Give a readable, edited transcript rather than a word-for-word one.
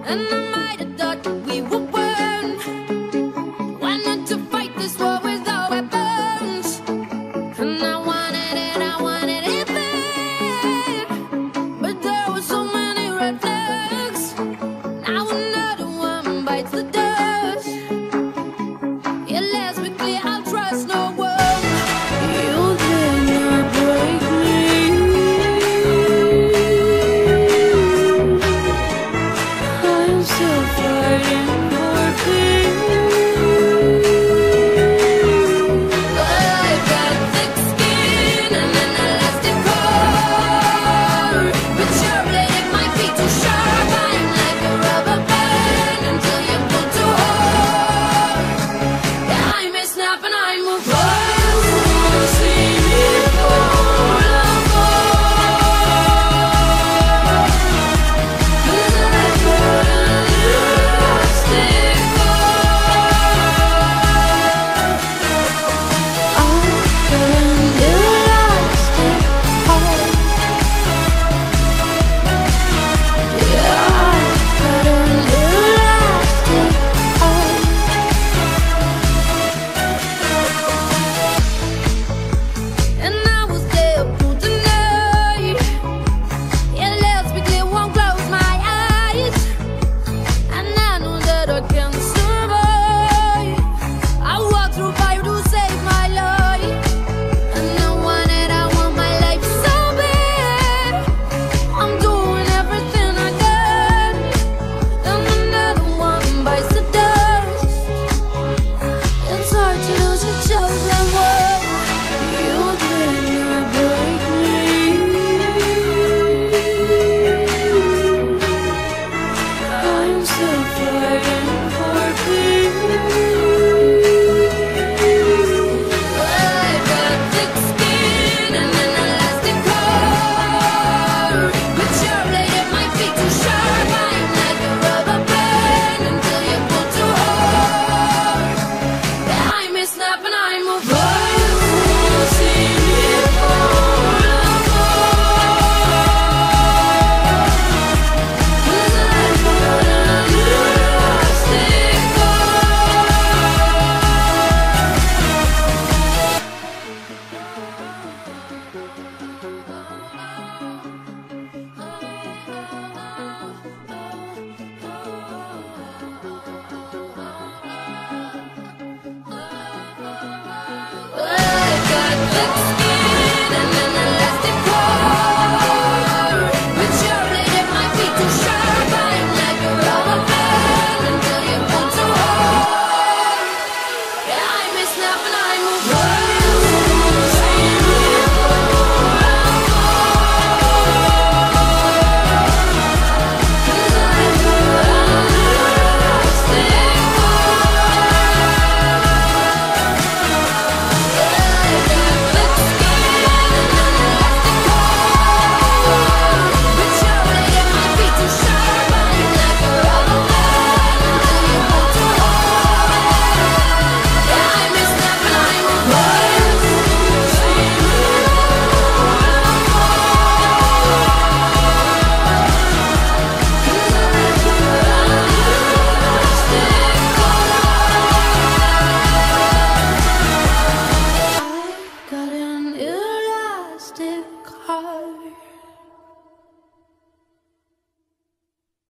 And I might have thought that we were one. Why not to fight this war with our weapons? And I wanted it back. But there were so many red flags. Now another one bites the dust. Yeah, let's be clear, I'll trust no one. You did not break me. I'm still fighting for peace. I've got thick skin and an elastic core, but your blade might be too sharp. I'm like a rubber band until you pull too hard. Yeah, I may snap and I move fast. See me fall apart. 'Cause I've got an elastic heart. I've got an elastic heart. Yeah, I've got an elastic heart. And I will stay up through the night. Yeah, let's be clear, won't close my eyes. And I know that I can survive. I walk through fire to save my life. And I want my life so bad. I'm doing everything I can. And another one bites the dust. It's hard to lose your chosen one. You did not break me. I'm still fighting for peace. I've got thick skin and an elastic core, but your blade might be too sharp. I'm like a rubber band until you pull too hard. Yeah, I may snap and I move fast. See me fall apart. 'Cause I've got an elastic I've got thick skin and an elastic core, but your blade might be too sharp. I'm like a rubber band until you pull too hard. Yeah, I may snap and I move fast. See me fall apart. 'Cause I've got an elastic I've got an elastic heart.